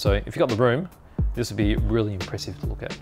So if you've got the room, this would be really impressive to look at.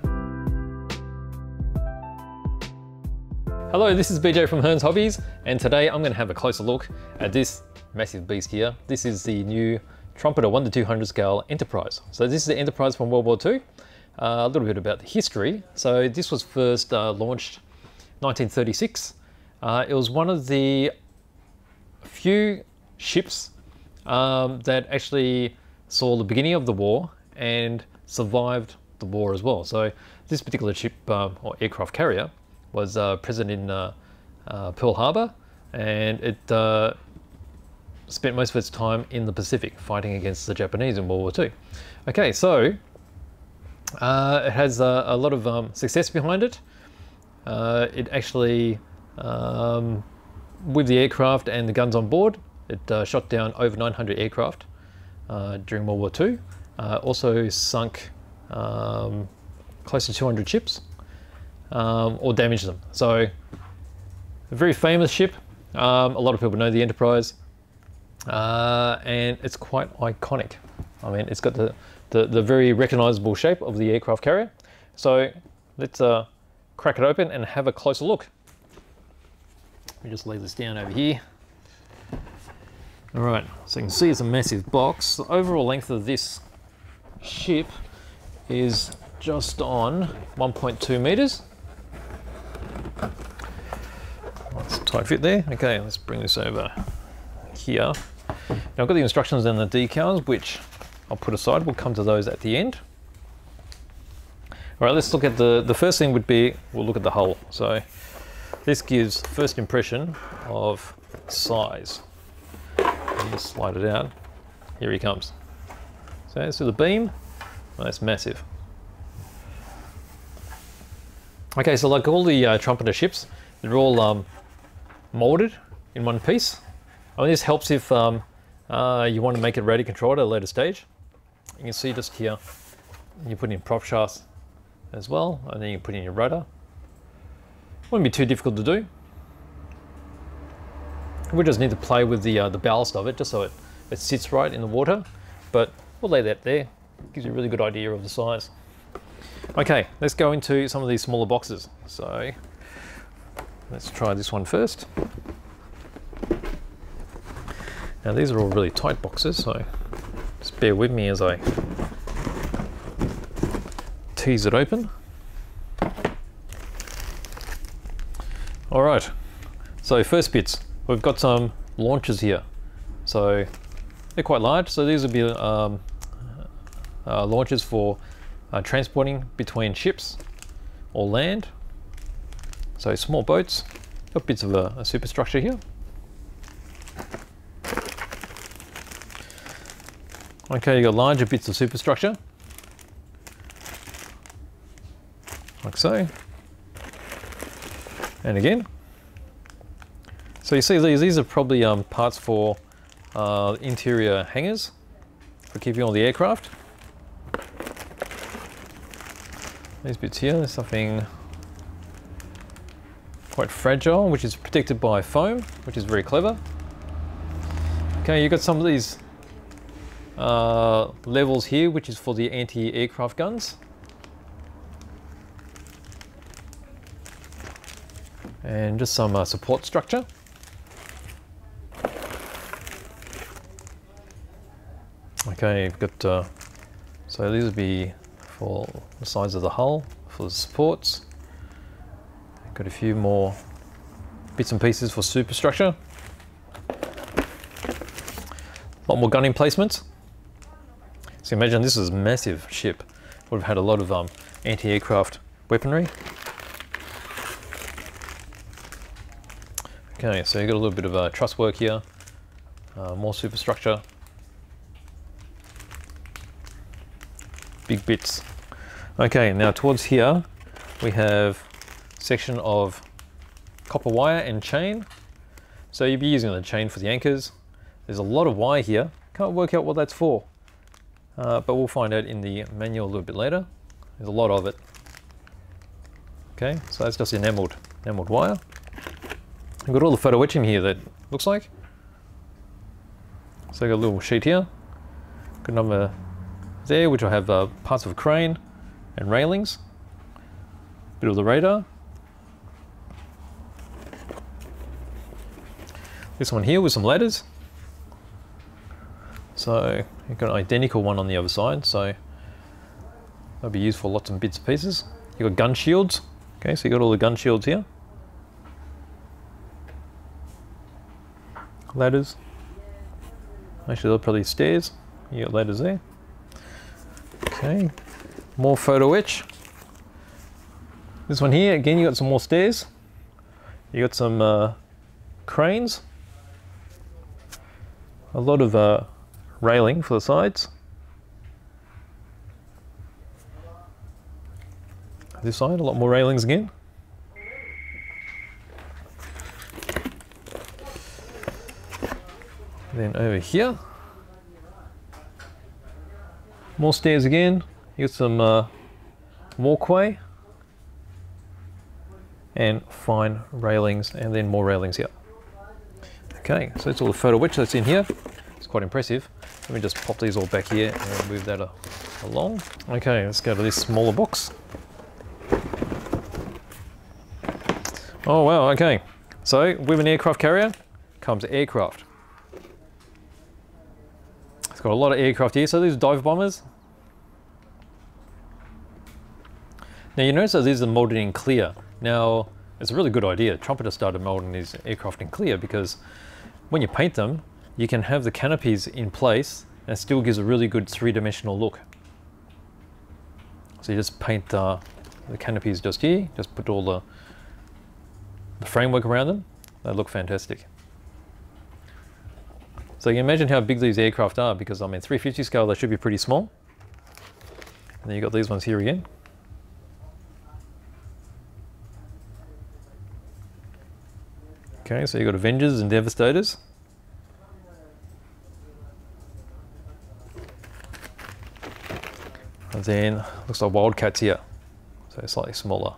Hello, this is BJ from Hearns Hobbies, and today I'm going to have a closer look at this massive beast here. This is the new Trumpeter 1:200 scale Enterprise. So this is the Enterprise from World War II. A little bit about the history. So this was first launched 1936. It was one of the few ships that actually saw the beginning of the war and survived the war as well. So this particular ship or aircraft carrier was present in Pearl Harbor, and it spent most of its time in the Pacific fighting against the Japanese in World War II. Okay, so it has a lot of success behind it. It actually, with the aircraft and the guns on board, it shot down over 900 aircraft during World War II. Also sunk close to 200 ships. Or damage them. So a very famous ship. A lot of people know the Enterprise, and it's quite iconic. I mean, it's got the very recognizable shape of the aircraft carrier. So let's crack it open and have a closer look. Let me just lay this down over here. All right, so you can see it's a massive box. The overall length of this ship is just on 1.2 meters. That's a tight fit there. Okay, let's bring this over here. Now I've got the instructions and the decals, which I'll put aside. We'll come to those at the end. All right, let's look at the first thing would be, we'll look at the hull. So this gives first impression of size. Just slide it out. Here he comes. So the beam, well, that's massive. Okay, so like all the Trumpeter ships, they're all molded in one piece. I mean, this helps if you want to make it radio controlled at a later stage. You can see just here, you put in prop shafts as well, and then you put in your rotor. Wouldn't be too difficult to do. We just need to play with the ballast of it, just so it sits right in the water. But we'll lay that there. Gives you a really good idea of the size. Okay, let's go into some of these smaller boxes. So let's try this one first. Now these are all really tight boxes, so just bear with me as I tease it open. All right, so first bits, we've got some launchers here. So they're quite large, so these would be launchers for transporting between ships or land. So small boats, got bits of a superstructure here. Okay, you got larger bits of superstructure, like so. And again. So you see these are probably parts for interior hangars for keeping all the aircraft. These bits here, there's something quite fragile, which is protected by foam, which is very clever. Okay, you've got some of these levels here, which is for the anti-aircraft guns. And just some support structure. Okay, you've got, so these would be for the sides of the hull, for the supports. Got a few more bits and pieces for superstructure. A lot more gun emplacements. So imagine this is a massive ship. Would have had a lot of anti-aircraft weaponry. Okay, so you've got a little bit of truss work here, more superstructure. Big bits. Okay, now towards here we have a section of copper wire and chain. So you'll be using the chain for the anchors. There's a lot of wire here. Can't work out what that's for, but we'll find out in the manual a little bit later. There's a lot of it. Okay, so that's just enameled wire. We've got all the photo etching here that looks like. So I've got a little sheet here. Got another there, which will have parts of a crane and railings, bit of the radar. This one here with some ladders. So you've got an identical one on the other side, so that'll be used for lots of bits and pieces. You've got gun shields. Okay, so you've got all the gun shields here. Ladders. Actually, they're probably stairs. You got ladders there. Okay, more photo etch. This one here, again, you got some more stairs. You got some cranes. A lot of railing for the sides. This side, a lot more railings again. Then over here, more stairs again. You got some walkway and fine railings, and then more railings here. Okay, so that's all the photo etch that's in here. It's quite impressive. Let me just pop these all back here and move that along. Okay, let's go to this smaller box. Oh wow, okay. So with an aircraft carrier comes aircraft. It's got a lot of aircraft here. So these are dive bombers. Now you notice that these are molded in clear. Now it's a really good idea. Trumpeter started molding these aircraft in clear because when you paint them, you can have the canopies in place and it still gives a really good three-dimensional look. So you just paint the canopies just here, just put all the framework around them. They look fantastic. So you can imagine how big these aircraft are, because I mean 350 scale they should be pretty small. And then you got these ones here again. Okay, so you got Avengers and Devastators. And then looks like Wildcats here, so slightly smaller.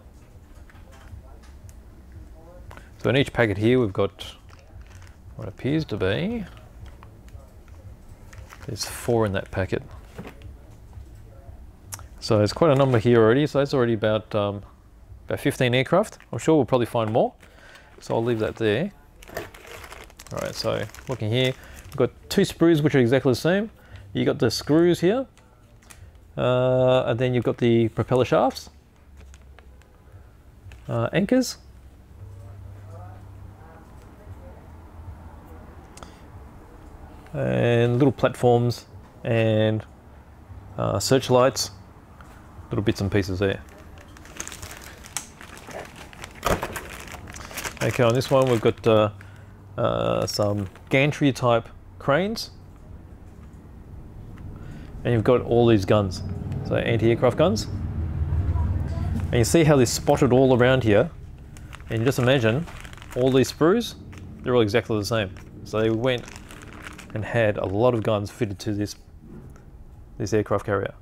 So in each packet here we've got what appears to be, there's 4 in that packet. So there's quite a number here already, so that's already about 15 aircraft. I'm sure we'll probably find more, so I'll leave that there. Alright, so looking here, we've got 2 sprues which are exactly the same. You got the screws here, and then you've got the propeller shafts, anchors, and little platforms and searchlights, little bits and pieces there. Okay, on this one we've got some gantry type cranes, and you've got all these guns, so anti-aircraft guns. And you see how they're spotted all around here, and you just imagine all these sprues, they're all exactly the same. So they went and had a lot of guns fitted to this aircraft carrier.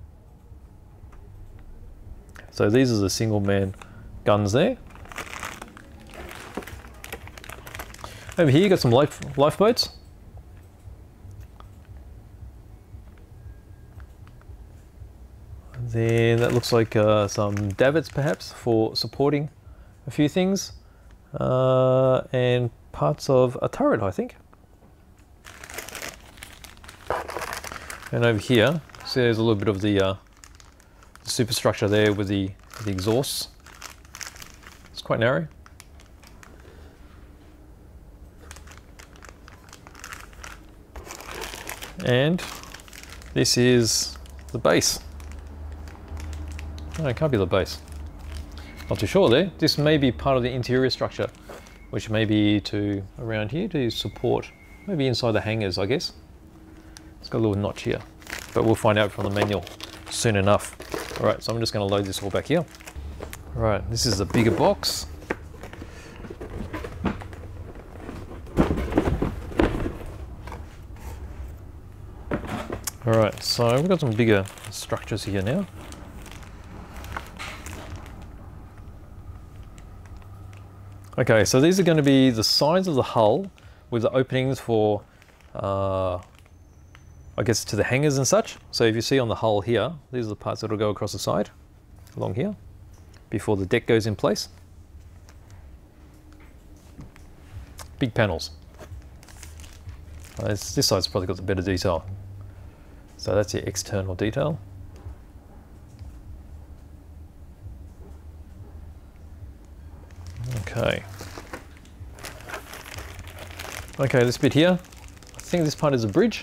So these are the single man guns there. Over here you got some lifeboats. Then that looks like some davits perhaps for supporting a few things, and parts of a turret, I think. And over here, see there's a little bit of the superstructure there with the exhausts. It's quite narrow. And this is the base. No, it can't be the base. Not too sure there. This may be part of the interior structure, which may be to around here to support, maybe inside the hangars, I guess. It's got a little notch here, but we'll find out from the manual soon enough. All right, so I'm just going to load this all back here. All right, this is the bigger box. All right, so we've got some bigger structures here now. Okay, so these are going to be the sides of the hull with the openings for I guess, to the hangars and such. So if you see on the hull here, these are the parts that will go across the side, along here, before the deck goes in place. Big panels. This side's probably got the better detail. So that's your external detail. Okay. Okay, this bit here, I think this part is a bridge.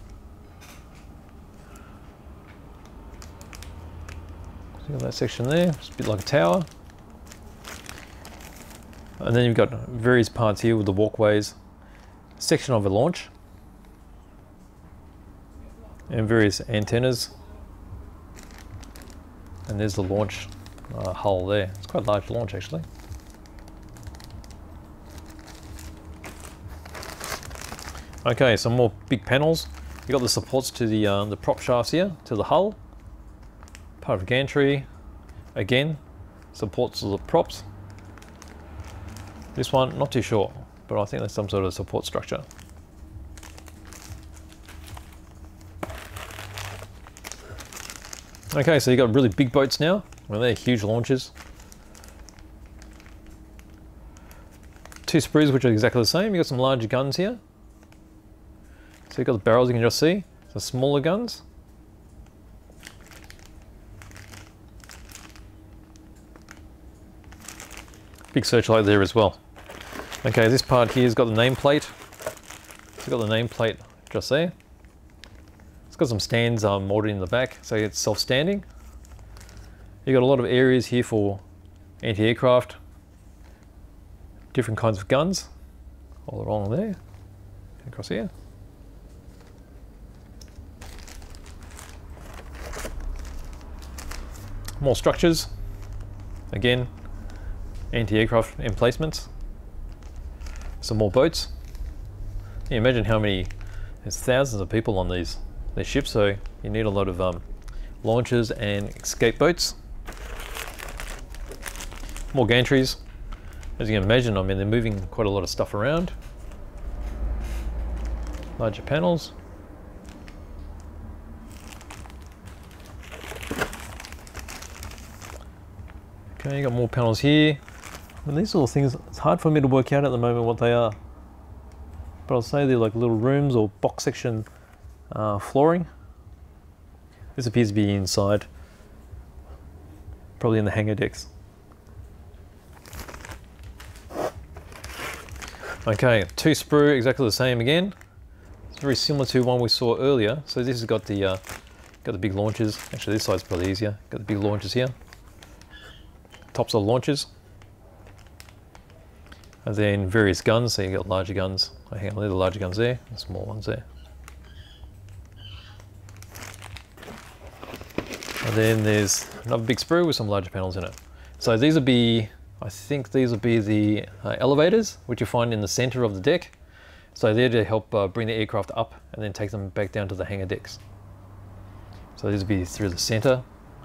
See that section there, it's a bit like a tower. And then you've got various parts here with the walkways, section of a launch, and various antennas. And there's the launch hull there. It's quite a large launch actually. Okay, some more big panels. You've got the supports to the prop shafts here, to the hull. Part of gantry, again, supports to the props. This one, not too sure, but I think that's some sort of support structure. Okay, so you've got really big boats now. Well, they're huge launches. 2 sprues which are exactly the same. You've got some larger guns here. So you've got the barrels you can just see, the smaller guns. Big searchlight there as well. Okay, this part here's got the nameplate. It's got the nameplate just there. It's got some stands molded in the back, so it's self-standing. You've got a lot of areas here for anti-aircraft, different kinds of guns, all along there, across here. More structures, again, anti-aircraft emplacements. Some more boats. Can you imagine how many, there's thousands of people on these ships, so you need a lot of launches and escape boats. More gantries. As you can imagine, I mean, they're moving quite a lot of stuff around. Larger panels. Okay, you got more panels here. And these little things, it's hard for me to work out at the moment what they are. But I'll say they're like little rooms or box section flooring. This appears to be inside, probably in the hangar decks. Okay, 2 sprue, exactly the same again. It's very similar to one we saw earlier. So this has got the big launches. Actually, this side's probably easier. Got the big launches here. Tops of the launches. And then various guns, so you got larger guns. Oh, hang on, there are the larger guns there, and small ones there. And then there's another big sprue with some larger panels in it. So these would be, I think these would be the elevators, which you find in the center of the deck. So they're to help bring the aircraft up and then take them back down to the hangar decks. So these would be through the center.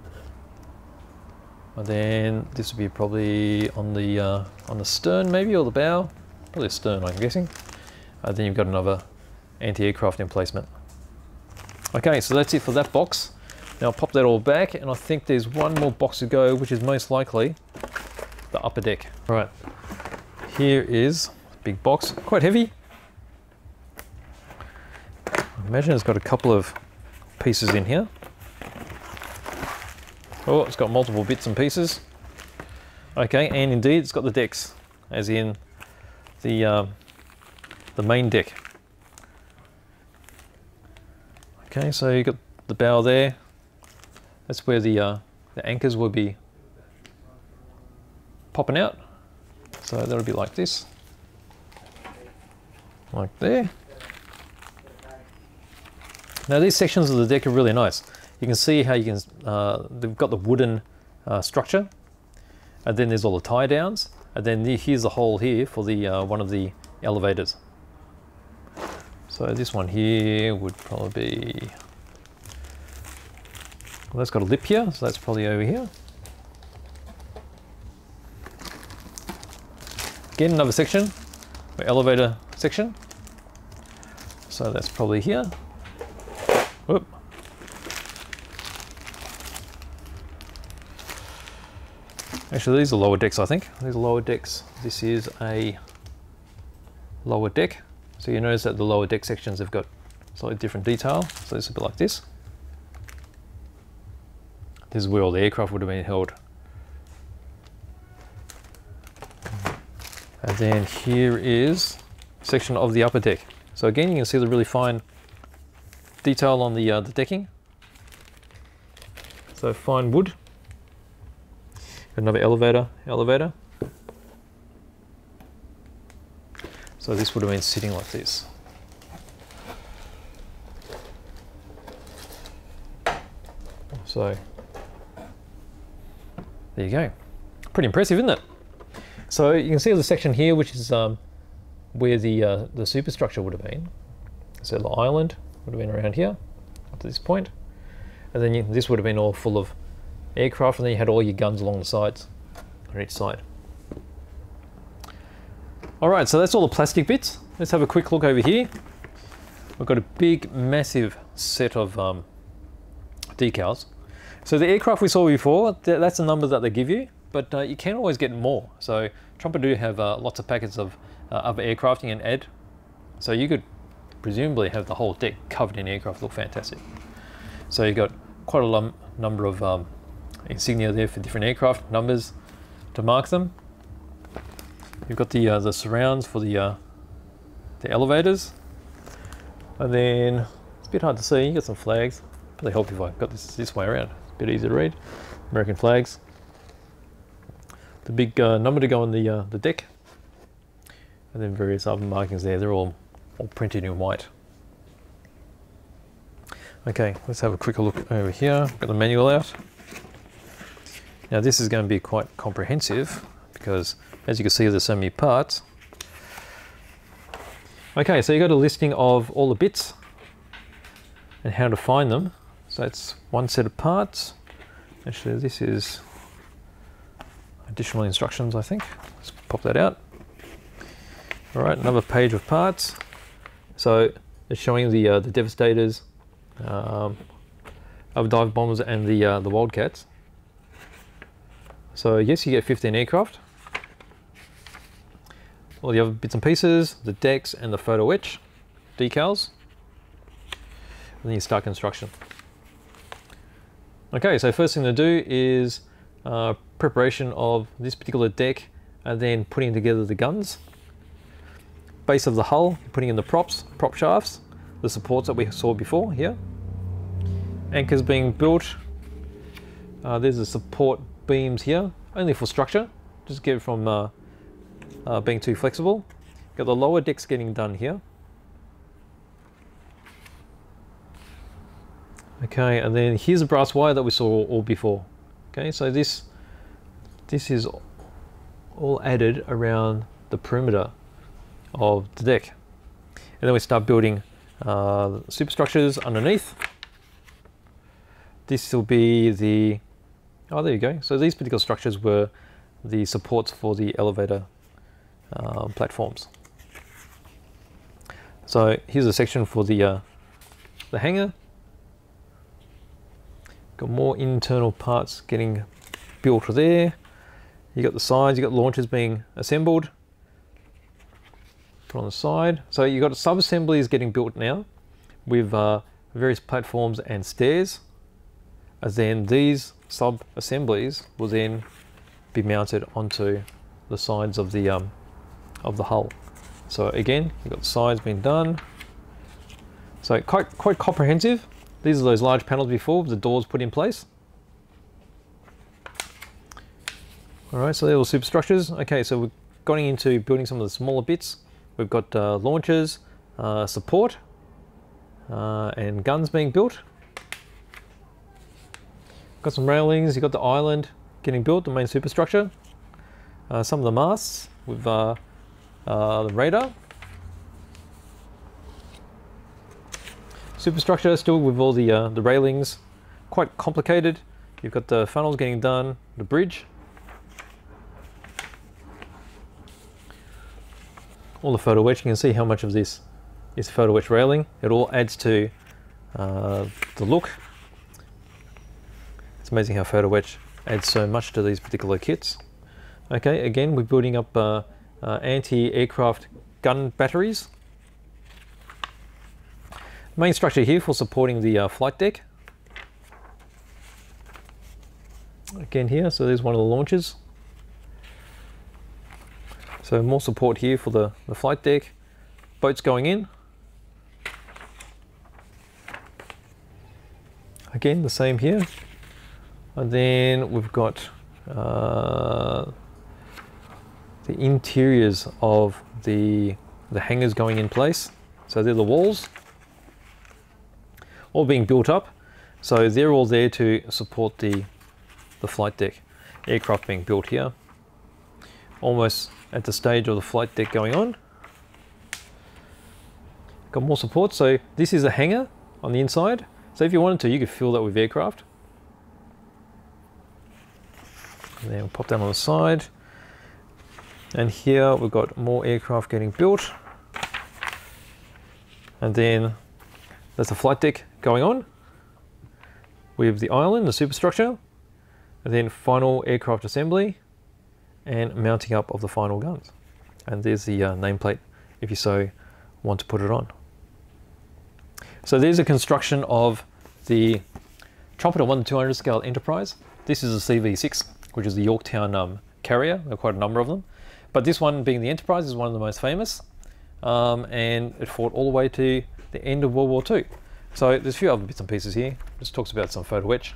And then this would be probably on the stern maybe, or the bow. Probably the stern, I'm guessing. Then you've got another anti-aircraft emplacement. Okay, so that's it for that box. Now I'll pop that all back, and I think there's one more box to go, which is most likely the upper deck. All right, here is a big box, quite heavy. I imagine it's got a couple of pieces in here. Oh, it's got multiple bits and pieces. Okay, and indeed it's got the decks, as in the main deck. Okay, so you got the bow there. That's where the anchors will be popping out. So that'll be like this, like there. Now these sections of the deck are really nice. You can see how you can, they've got the wooden structure, and then there's all the tie downs, and then here's the hole here for the one of the elevators. So this one here would probably be, well, that's got a lip here, so that's probably over here. Again, another section, the elevator section. So that's probably here. Whoop. Actually, these are lower decks, I think. These are lower decks. This is a lower deck. So you notice that the lower deck sections have got slightly different detail. So this will be like this. This is where all the aircraft would have been held. And then here is a section of the upper deck. So again, you can see the really fine detail on the decking. So fine wood. Another elevator. So this would have been sitting like this. So there you go. Pretty impressive, isn't it? So you can see the section here, which is where the superstructure would have been. So the island would have been around here up to this point, and then this would have been all full of aircraft, and then you had all your guns along the sides on each side. All right, so that's all the plastic bits. Let's have a quick look over here. We've got a big, massive set of decals. So the aircraft we saw before, that's the number that they give you, but you can always get more. So Trumpeter do have lots of packets of other aircraft you can add. So you could presumably have the whole deck covered in aircraft, look fantastic. So you've got quite a number of insignia there for different aircraft, numbers to mark them. You've got the surrounds for the elevators, and then it's a bit hard to see. You got some flags. Probably help if I got this way around. It's a bit easier to read. American flags. The big number to go on the deck, and then various other markings there. They're all printed in white. Okay, let's have a quicker look over here. Got the manual out. Now this is going to be quite comprehensive because, as you can see, there's so many parts. Okay, so you got a listing of all the bits and how to find them. So it's one set of parts. Actually, this is additional instructions, I think. Let's pop that out. All right, another page of parts. So it's showing the Devastators, other dive bombers, and the Wildcats. So yes, you get 15 aircraft. All the other bits and pieces, the decks and the photo-etched decals. And then you start construction. Okay, so first thing to do is preparation of this particular deck and then putting together the guns. Base of the hull, putting in the prop shafts, the supports that we saw before here. Anchors being built. There's the support beams here, only for structure, just get it from being too flexible. Got the lower decks getting done here. Okay, and then here's the brass wire that we saw all before. Okay, so this is all added around the perimeter of the deck. And then we start building superstructures underneath. This will be the, oh, there you go. So these particular structures were the supports for the elevator platforms. So here's a section for the hangar. Got more internal parts getting built there. You got the sides, you got launchers being assembled. Put on the side. So you got sub-assemblies getting built now with various platforms and stairs. As then these sub-assemblies will then be mounted onto the sides of the hull. So again, you've got the sides being done. So quite comprehensive. These are those large panels before with the doors put in place. All right, so they're all superstructures. Okay, so we're going into building some of the smaller bits. We've got launchers, support, and guns being built. Got some railings. You've got the island getting built, the main superstructure. Some of the masts with the radar. Superstructure still with all the railings, quite complicated. You've got the funnels getting done, the bridge. All the photo etch, you can see how much of this is photo etch railing. It all adds to the look. It's amazing how photo-etched adds so much to these particular kits. Okay, again, we're building up anti-aircraft gun batteries. Main structure here for supporting the flight deck. Again here, so there's one of the launchers. So more support here for the flight deck. Boats going in. Again, the same here. And then we've got the interiors of the hangars going in place. So they're the walls, all being built up. So they're all there to support the flight deck. Aircraft being built here. Almost at the stage of the flight deck going on. Got more support. So this is a hangar on the inside. So if you wanted to, you could fill that with aircraft. And then we'll pop that on the side. And here we've got more aircraft getting built. And then there's the flight deck going on with the island, the superstructure, and then final aircraft assembly and mounting up of the final guns. And there's the nameplate if you so want to put it on. So there's a construction of the Trumpeter 1-200 scale Enterprise. This is a CV-6, which is the Yorktown carrier. There are quite a number of them. But this one, being the Enterprise, is one of the most famous. And it fought all the way to the end of World War II. So there's a few other bits and pieces here. Just talks about some photo-etched.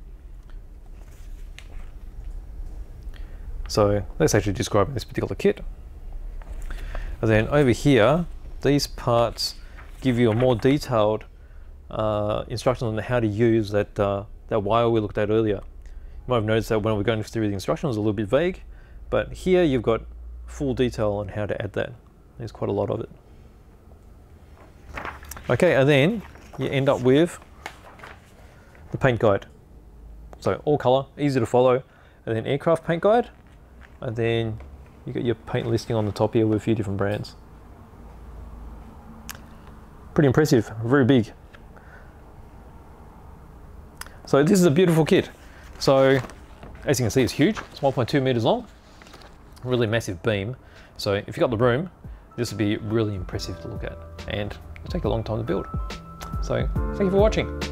So let's actually describe this particular kit. And then over here, these parts give you a more detailed instruction on how to use that wire we looked at earlier. You might have noticed that when we're going through the instructions, it was a little bit vague, but here you've got full detail on how to add that. There's quite a lot of it. Okay, and then you end up with the paint guide. So all color, easy to follow, and then aircraft paint guide, and then you got your paint listing on the top here with a few different brands. Pretty impressive, very big. So this is a beautiful kit. So as you can see, it's huge. It's 1.2 meters long, really massive beam. So if you've got the room, this would be really impressive to look at, and it'll take a long time to build. So thank you for watching.